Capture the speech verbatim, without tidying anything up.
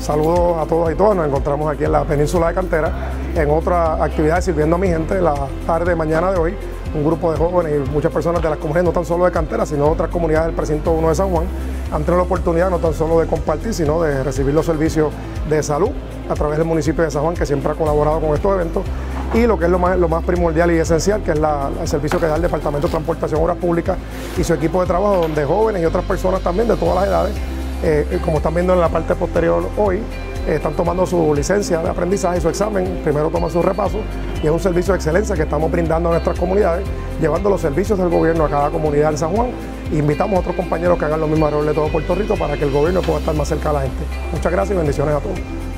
Saludos a todos y todas. Nos encontramos aquí en la península de Cantera en otra actividad sirviendo a mi gente la tarde, mañana de hoy. Un grupo de jóvenes y muchas personas de las comunidades, no tan solo de Cantera, sino de otras comunidades del precinto uno de San Juan, han tenido la oportunidad no tan solo de compartir, sino de recibir los servicios de salud a través del municipio de San Juan, que siempre ha colaborado con estos eventos, y lo que es lo más, lo más primordial y esencial, que es la, el servicio que da el Departamento de Transportación y Obras Públicas y su equipo de trabajo, donde jóvenes y otras personas también de todas las edades, eh, como están viendo en la parte posterior hoy, eh, están tomando su licencia de aprendizaje y su examen, primero toman su repaso, y es un servicio de excelencia que estamos brindando a nuestras comunidades, llevando los servicios del gobierno a cada comunidad en San Juan. Invitamos a otros compañeros que hagan lo mismo alrededor de todo Puerto Rico para que el gobierno pueda estar más cerca de la gente. Muchas gracias y bendiciones a todos.